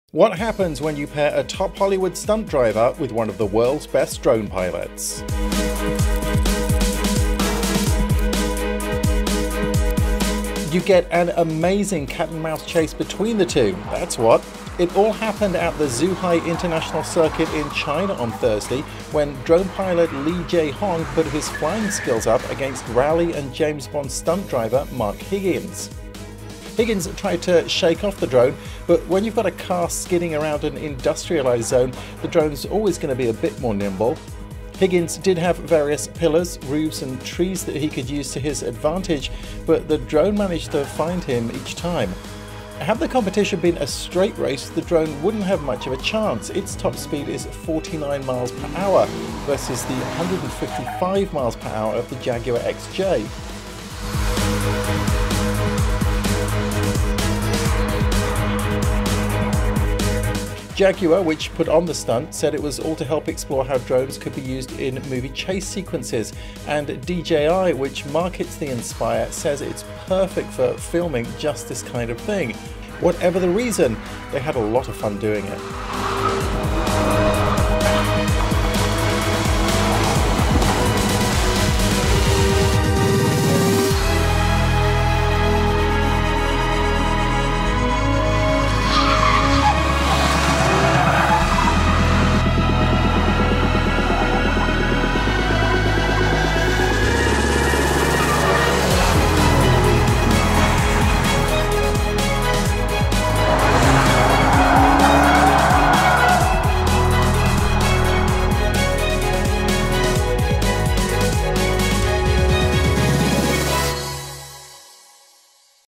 What happens when you pair a top Hollywood stunt driver with one of the world's best drone pilots? You get an amazing cat and mouse chase between the two, that's what. It all happened at the Zhuhai International Circuit in China on Thursday when drone pilot Li Jae-hong put his flying skills up against rally and James Bond stunt driver Mark Higgins. Higgins tried to shake off the drone, but when you've got a car skidding around an industrialized zone, the drone's always going to be a bit more nimble. Higgins did have various pillars, roofs and trees that he could use to his advantage, but the drone managed to find him each time. Had the competition been a straight race, the drone wouldn't have much of a chance. Its top speed is 49 miles per hour versus the 155 miles per hour of the Jaguar XJ. Jaguar, which put on the stunt, said it was all to help explore how drones could be used in movie chase sequences, and DJI, which markets the Inspire, says it's perfect for filming just this kind of thing. Whatever the reason, they had a lot of fun doing it.